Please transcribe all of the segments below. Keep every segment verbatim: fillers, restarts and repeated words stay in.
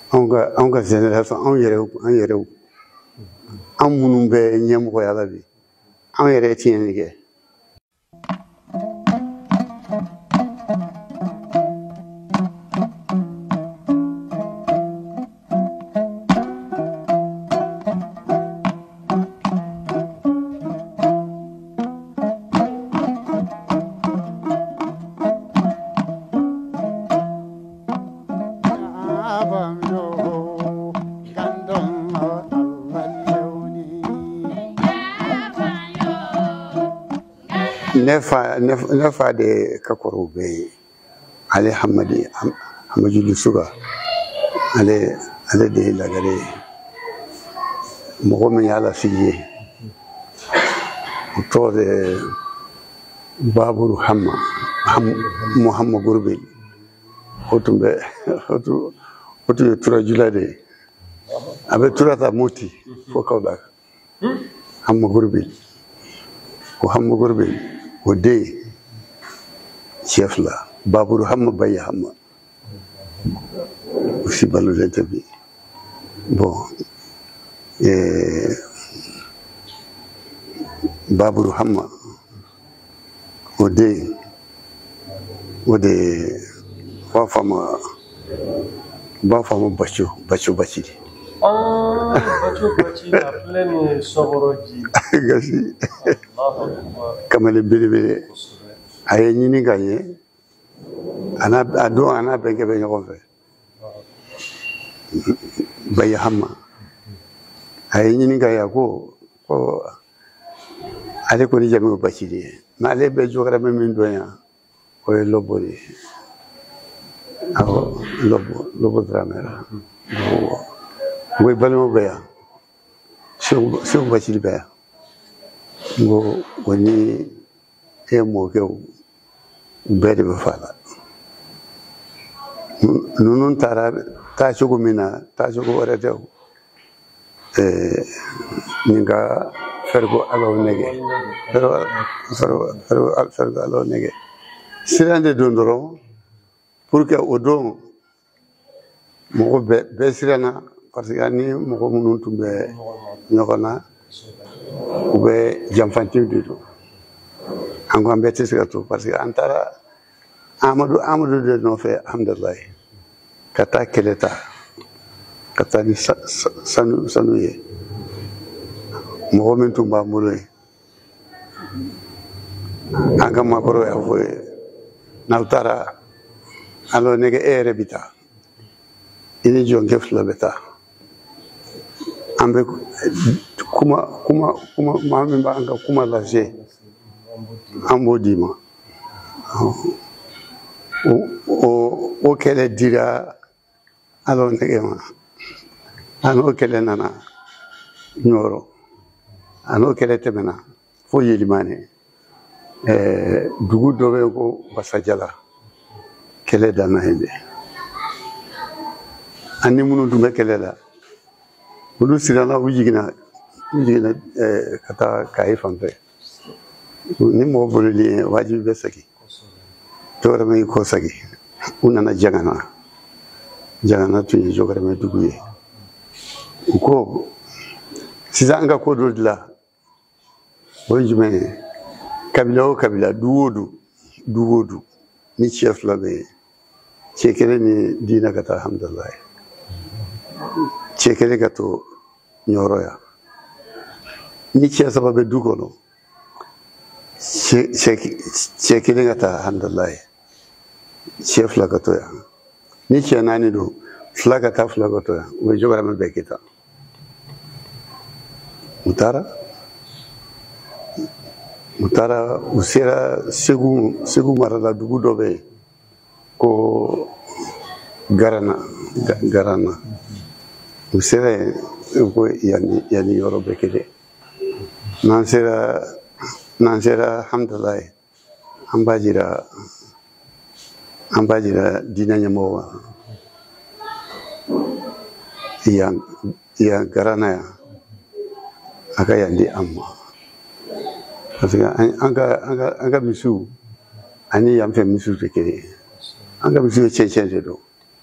Anga anga génération an yɛrɛ an yɛrɛ an minnu bɛ ɲɛmɔgɔya la bi an yɛrɛ tiɲɛni kɛ. Nefa nefa de kakoro be ale hamadi hamadi suga ale ale de lagare mogo min yala fiye to de baburu hamma muhammad gurbe otumbe otu otu tura julade abe tura ta moti fokawda hamma gurbe ko hamma gurbe ودي شيفلا بابور هم بيا هم وشي بالو لتبي بو بابور هم ودي ودي وافما وافما بچو بچو بچي ah bachou bachou na pleine soboroji gasi kamale bele ay ñini gagné ana ado ana benke be ñoko fe bay hamma ay ñini gaya ko ko ale ko ni jami bachidi ma le be jogara me min doya ko lobori aw lobo lobo dramera we balmo beya so so bachidi beya ngo woni e mo ke bede be fala nunun tara ta jogo mina ta jogo wara dew eh ninga fergo alo nege fergo fergo fergo alo nege sirande dondoro pour que odon mo be be sirana parce que ani mo ko munun tumbe nyokona ube jamfanti dudu ango ambete sigato parce que antara amadou amadou de no fe alhamdulillah kata keleta kata ni sanu sanuye mo men tumba muloy anga makoro ya fo nautara alo nege ere bita ini jonge fla beta ambe kuma kuma kuma mami banga kuma laje ambodima o o o kele dira alo negema ano kele nana nyoro ano kele temena fo yelimane eh dugu dobe ko basajala kele dana hende ani munu dumbe kele la ulu sirana wujigina wujigina eh kata kai fambe ni mo bolili wajibi besaki tore me ko sagi unana jagana jagana tuni jogare me duguye ko sizanga ko dodla wajime kabila o kabila duwodu duwodu ni chef labe chekele ni dina kata alhamdulillah chekele gato nyoroya ni chef sababe dugono chekele gata alhamdulillah chef la gato ya ni che nani do flaga ta flaga to ya we jogara me bekita mutara mutara usira segu segu marala dugu dobe ko garana garana usira ko yani yani yoro bekide nansera nansera alhamdulillah ambajira ambajira dinanya mo yang yang garana ya aka yandi amma parce que anga anga anga bisu ani yam fe misu tekere anga bisu cheche do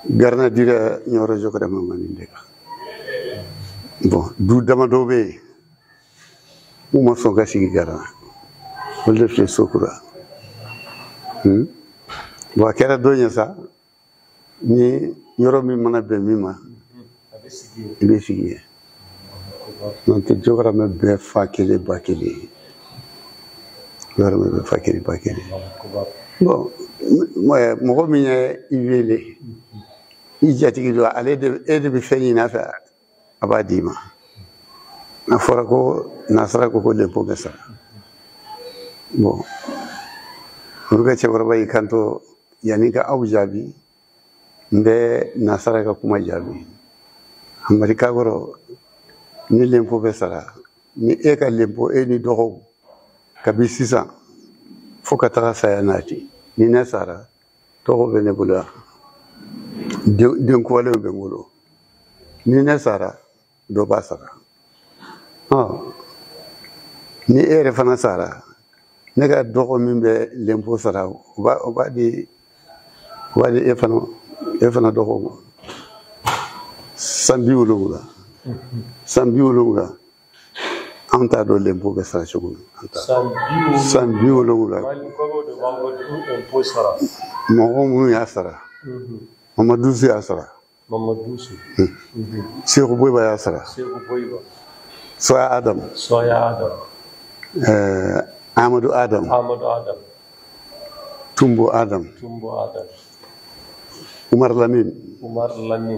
garna dira ñoro jokore ma mani ndeka bon du dama dobe uma so gasi garna wala fi sokura hmm bo kera donya sa ni ñoro mi mana be mi ma be sigi non te jokora me be fakele bakele yoro me be fakele bakele bon moi mo mi ivele ijatigi do ale de ede be feni na fa abadima na fora ko nasara ko ko lempo besa bon ruga che warba ikanto yani ka aujabi mbe nasara ka kuma jabi amerika goro ni lempo besa ni e ka lempo e ni dogo kabisisa foka ta sayanati ni nasara to be ne bula den ko le be ngolo ni nasara do basara ah ni ere fana sara ne ga dogo min be lempo sara ba ba di ba di e fana e fana dogo sambi wulunga sambi wulunga anta do lempo be sara chugo anta sambi wulunga mali ko do bango du impo sara mo mu ya sara Mamadou si asara Mamadou si Cheikh Boyba ya sara Cheikh Boyba Soya Adam Soya Adam euh Amadou Adam Amadou Adam Tumbo Adam Tumbo Adam Umar Lamine Umar Lamine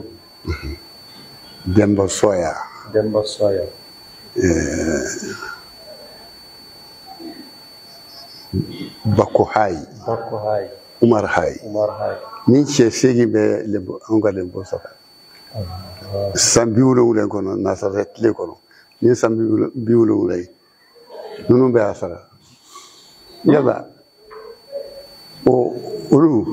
Demba Soya Demba Soya euh Bako Hay Bako Hay Umar Hay Umar Hay ni che segi be le onga le bosa sambi wulo wulen kono nasaret le kono ni sambi wulo wulay nunu be asara yaba o ulu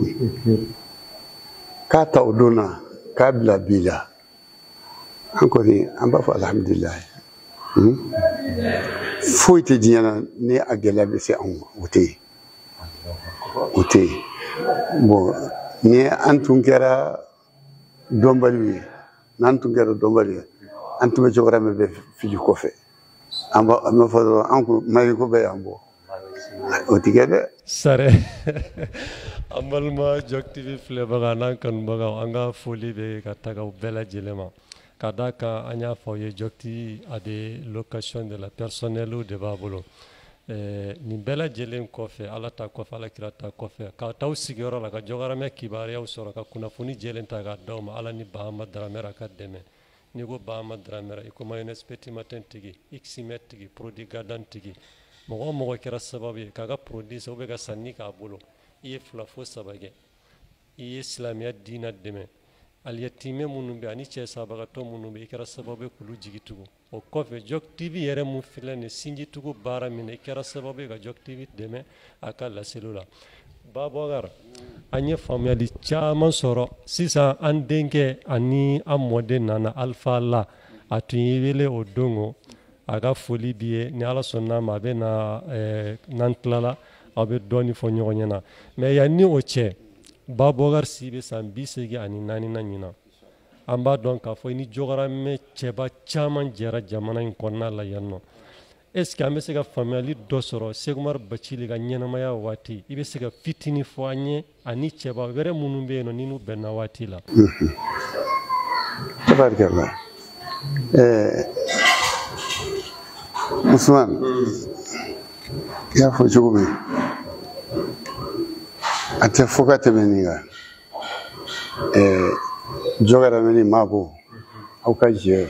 ka ta odona ka bla bila ankori amba fa alhamdulillah hmm foite diana ni agela be se on wote wote bon ni antun kera dombali nantu kera dombali antu be jogora me be fili kofe amba am fa anku mari ko be ambo o tigede sare amal ma Jok T V fle baga nan kan baga anga foli be kataga bela jelema kadaka anya foye Jok T V a des locations de la personnel ou de babolo Eh, ni bela jelen kofe ala ta kofe ala kira ta kofe ka taw sigoro la ka jogara me kibari yaw soro ka kuna funi jelen ta ga dawma ala ni Bahama Dramera ka deme ni go Bahama Dramera iko mayonnaise petit matin tigi ximet tigi produit gadan tigi mo mo kira sababu kaga produit so be ga sanni ka bolo iye fula fo sabage iye islamiyya dina deme al yatime munu be ani che sabaga to munu be kira sababu kulu jigitugo o kofe Jok T V yere mu filane sinji tugu bara mine kera sababu ga Jok T V deme aka la selula babogar anye family chaman soro sisa an denke ani amode nana alpha la atuyele odongo aga foli biye ni ala sonna ma be na eh, nantlala abe doni fo nyogonyana me yani o che babogar sibe sambisegi ani nani nanyina amba don ka fo ni jogara me cheba chaman jera jamana in konna la yanno est-ce que amese ga family dosoro segumar bacili ga nyenamaya wati ibe sega fitini fo anye ani cheba were munumbe no ninu benna wati la tabarakallah eh Usman ya fo jogumi ate fokate meniga eh jogara meni mabo au kaje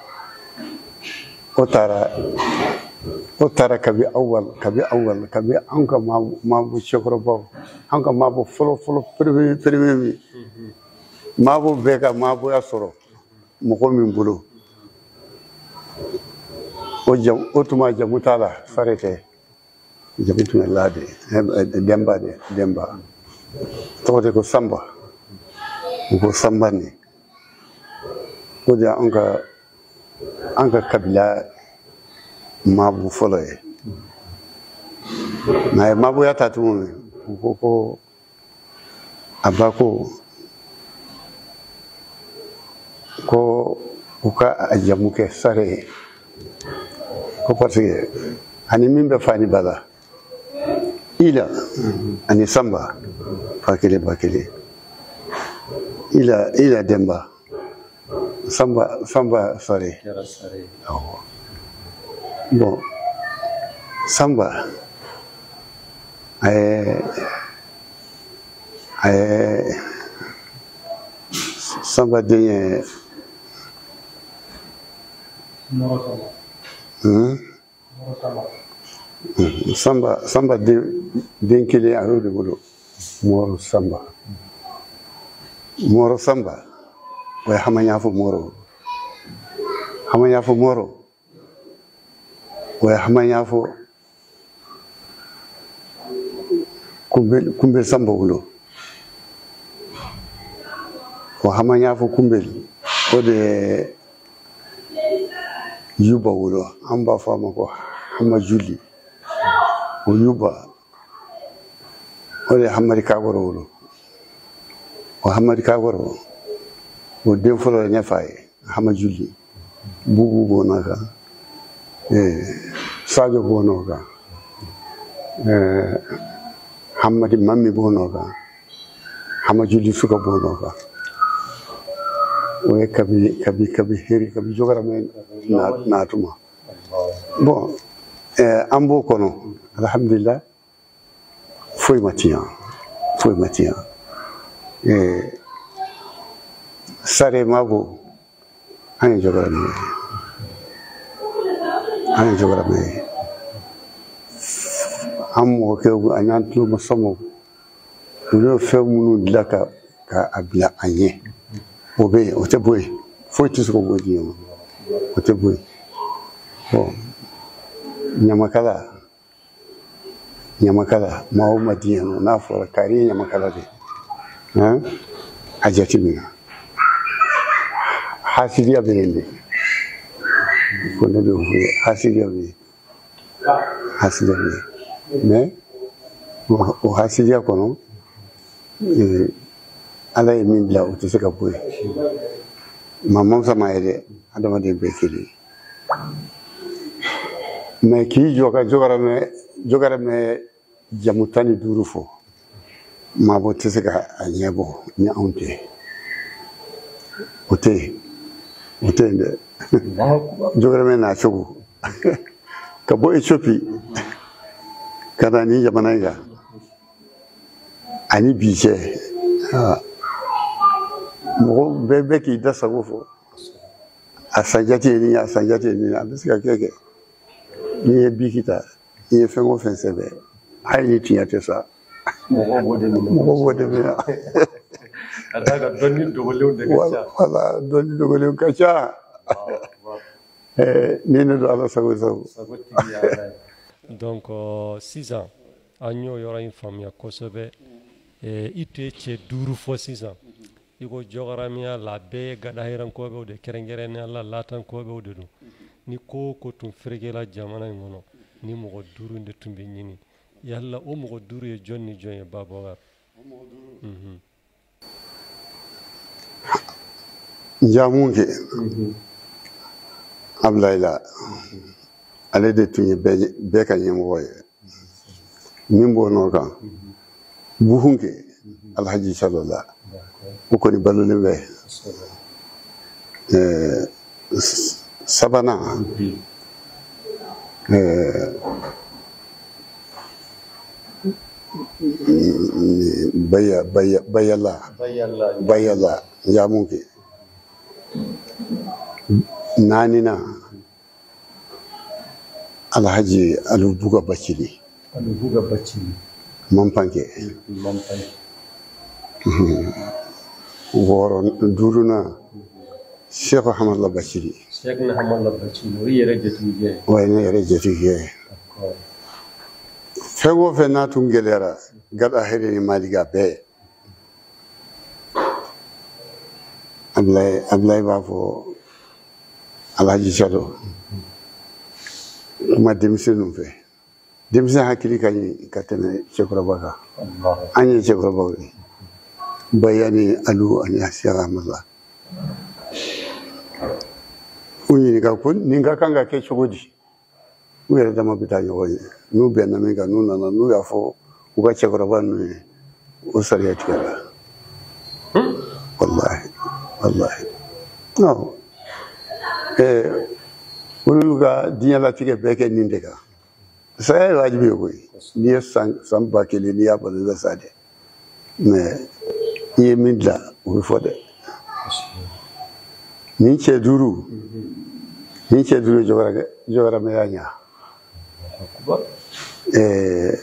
otara otara kabi awal kabi awal kabi anka mabo chokro bo anka mabo folo folo primi primi mabo beka mabo ya soro moko min bulu o jam otuma jamutala farete jamutu lade demba de demba to de ko samba ko sambani ko da anka anka kabila mabu foloye na mabu ya tatu ko ko abako ko uka ajamu ke sare ko parce que ani min be fani bala ila ani samba fakele bakele ila ila demba samba samba sare oh. Bon samba ay ay samba de hmm samba samba de den kele aro de bolo moro samba moro samba way hamanya fo moro hamanya fo moro way hamanya fo kumbel kumbel samba wulo wa hamanya fo kumbel o de yuba wulo amba fama ko hama juli o yuba o de hamari kagoro wulo o hamari kagoro o de folo nyafaye hama juli bubu bonaka eh sajo bonoka eh hamadi mammi bonoka hama juli suka bonoka o kabi kabi kabi heri kabi jogara men na natuma bon eh ambo kono alhamdulillah foi matia foi matia eh sare mabo ani jogara men ani jogara men ammo ke anyantu musammo yo fe munu dilaka ka abla anye obe ote boy foi tisko boji ote boy bon nyamakala nyamakala mawo madiyano na fora kari nyamakala de hein ajati mina hasidiya berende ko ne do hasidiya be hasidiya be mais o hasidiya kono eh ala e min la o te se ka boy mamam sama ede adama de be kili mais ki joga jogara me jogara me jamutani duru fo ma bo te se ka anyebo ni onte ote ote de jogara me na chogu ka bo Ethiopie kada ni jamana ga ani bije ah mo bebe ki da sago fo asajati ni asajati ni abisika keke ni bikita ni fengo fensebe hayni tiyate sa mo bode mo bode me adaga donni dogole de kacha wala donni dogole kacha eh ni ne do ala sago sago donc six ans agno yora une famille kosobe e ite che duru fo six ans iko jogaramia la be gada hiran ko be de kerengere ne alla latan ko be de ni ko ko tum fregela jamana ngono ni mo go duru nde tumbe nyini yalla o mo go duru e jonni jonye babo war mhm jamunge ablayla ale de tunye be be ka nyemwoye nimbo noka buhunge alhaji sallallahu uko ni balule be eh sabana eh baya baya bayala bayala bayala ya mungi nanina alhaji alubuga bachili alubuga bachili mampange mampange woro duruna Cheikh Ahmad Bachili Cheikh Ahmad Bachili wi yere jetige way ne yere jetige fego fe na tungelera gada hede ni maliga be ablay ablay bafo alhaji chado ma demisenu fe demisa hakili kany katene Cheikh Rabaka Allah anye Cheikh Rabaka bayani alu ani Cheikh Ahmad ka kun nin ka kan ka kɛ cogo di u yɛrɛ dama bɛ taa ɲɔgɔn ye n'u bɛnna min kan n'u nana n'u y'a fɔ u ka cɛkɔrɔba ninnu ye o sariya tigɛra wallahi wallahi non ɛɛ olu ka diɲɛlatigɛ bɛɛ kɛ nin de kan saya ye wajibi ye koyi n'i ye san san ba kelen n'i y'a balo i bɛ sa dɛ mais i ye min dilan o bɛ fɔ dɛ nin cɛ duuru nin cɛ duuru jɔyɔrɔmɛ y'a ɲa ɛɛ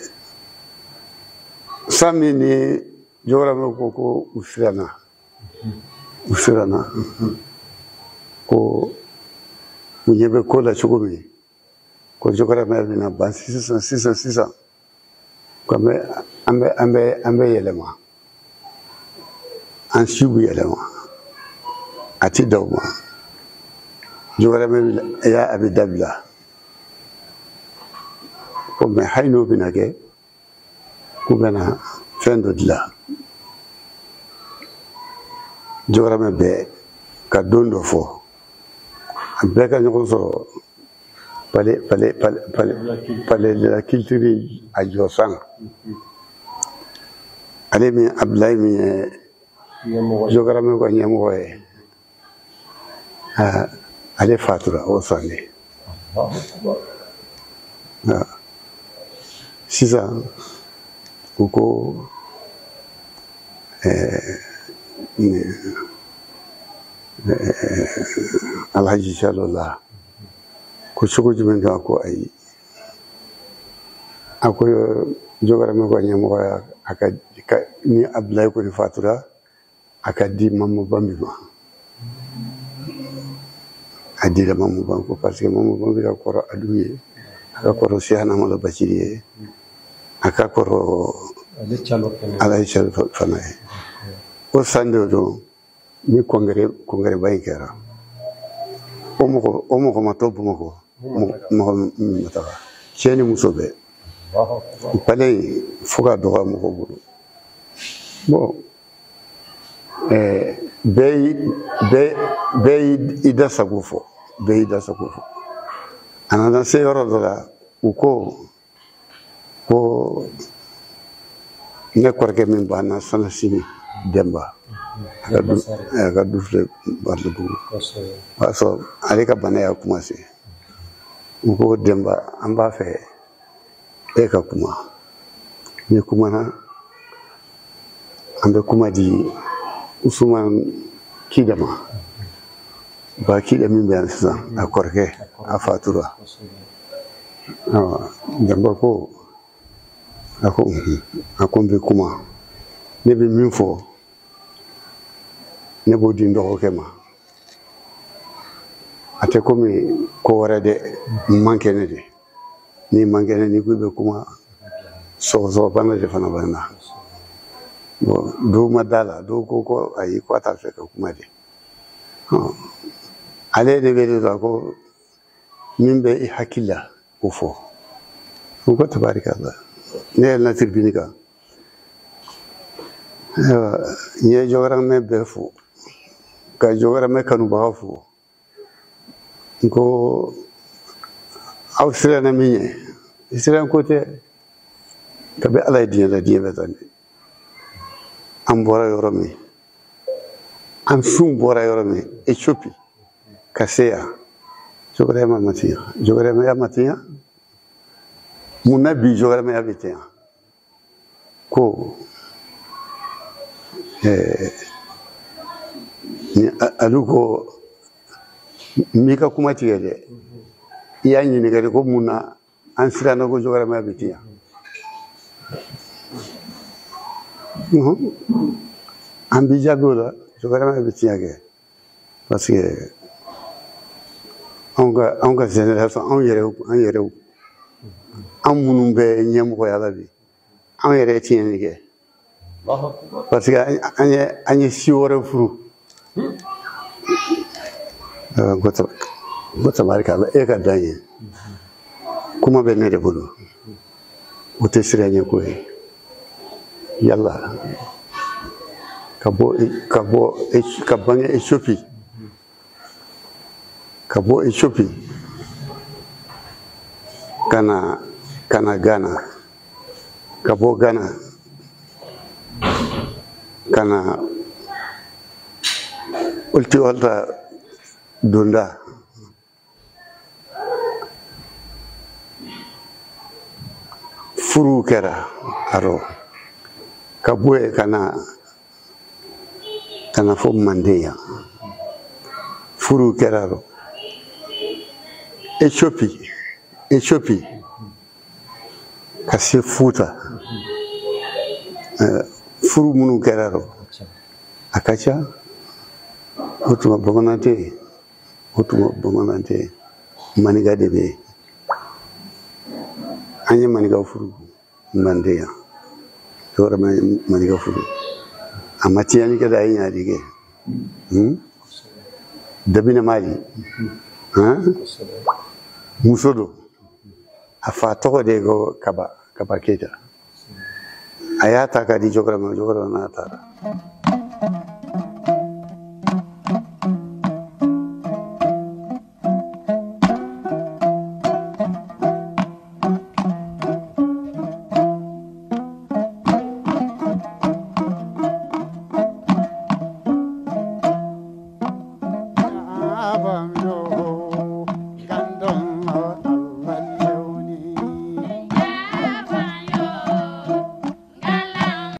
san min ni jɔyɔrɔmɛ ko ko u siranna u siranna ko u ɲɛ bɛ ko la cogo min ko jɔyɔrɔmɛ bɛna ban sisan sisan sisan ko an bɛ an bɛ an bɛ an bɛ yɛlɛma an si bɛ yɛlɛma a ti da o ma jɔyɔrɔmɛ y'a a bɛ dabila ko mɛ hali n'o bɛna kɛ k'u bɛna fɛn dɔ dilan jɔyɔrɔmɛ bɛɛ ka don dɔ fɔ a bɛɛ ka ɲɔgɔn sɔrɔ palais palais palais palais de la culture a jɔ san ale min Abdulayi min ye jɔyɔrɔmɛ ka ɲɛmɔgɔ ye aa ale fatura o san de sisan u ko Alhaji Jalo la ko cogo jumɛn don a ko ayi a ko jɔyɔrɔmɛ ka ɲɛmɔgɔya a ka ni Abdulayi kɔni fatura a ka di Mamu Bambi ma a dira Mamu Bambi ko parce que Mamu Bambi ka kɔrɔ Adu ye a ka kɔrɔ Siyana Malo Baciri ye a ka kɔrɔ Alaji Jalo fana ye o san de don ni congrès congrès ba in kɛra o mɔgɔ o mɔgɔ ma to Bamakɔ mɔgɔ min ma taga cɛ ni muso bɛɛ palais fo ka dɔgɔya mɔgɔw bolo bon ɛɛ bɛɛ bɛɛ y'i da sago fɔ bɛɛ y'i da sago fɔ a nana se yɔrɔ dɔ la u ko ko ne kɔrɔkɛ min banna Sanasini Demba a ka du filɛ Barilebugu o y'a sɔrɔ ale ka bana y'a commencé u ko Demba an b'a fɛ e ka kuma ni kumana an bɛ kuma di Usumani Kida ma ba Kida min bɛ yan sisan a kɔrɔkɛ a fatura Demba ko a ko a ko n bɛ kuma ne bɛ min fɔ ne b'o di n dɔgɔkɛ ma a tɛ komi ko wɛrɛ dɛ n man kɛnɛ de ni man kɛnɛ ni ko i bɛ kuma sɔgɔsɔgɔbana de fana bɛ na bon dɔw ma da la dɔw ko ko ayi ko a t'a fɛ ka kuma de ale de bɛ de la ko min bɛ i hakili la o fɔ o ko tabarikala ne yɛlɛnna tribune kan ayiwa n ye jɔyɔrɔmɛ bɛɛ fo ka jɔyɔrɔmɛ kanubaga fo n ko aw siranna min ɲɛ siran ko tɛ kabi Ala ye diɲɛ la diɲɛ bɛ tan de an bɔra yɔrɔ min an finw bɔra yɔrɔ min Éthiopie ka se yan jɔyɔrɔmɛ ma ten yan jɔyɔrɔmɛya ma ten yan mun na bi jɔyɔrɔmɛya bɛ ten yan ko ni alu ko n b'i ka kuma tigɛ dɛ i y'a ɲininka de ko mun na an siranna ko jɔyɔrɔmɛya bɛ ten yan an b'i jaabi o la jɔyɔrɔmɛya bɛ ten yan kɛ parce que anw ka anw ka génération anw yɛrɛw an yɛrɛw an minnu bɛ ɲɛmɔgɔya la bi anw yɛrɛ ye tiɲɛni kɛ parce que an ye an ye si wɛrɛ furu ko tabarikala e ka dan ye kuma bɛ ne de bolo o tɛ siran ɲɛ ko ye yala ka bɔ ka bɔ ka bange Éthiopie ka bɔ Ethiopie kana kana Ghana ka bɔ Ghana kana ulti walta Dunda furu kɛra aro ka bɔ yen kana kana fɔ Manden yan furu kɛra aro Ethiopie Ethiopie ka se Futa furu minnu kɛra aro a ka ca o tuma bamanan tɛ yen o tuma bamanan tɛ yen maniga de bɛ yen an ye manigaw furu Manden yan yɔrɔ ma manigaw furu a ma tiɲɛni kɛ a ye ɲadi kɛ Dabinɛ Mali muso don a fa tɔgɔ de ko Kaba Kaba Keyita a y'a ta k'a di Jɔkɔrɔma ma Jɔkɔrɔma n'a taara Abba.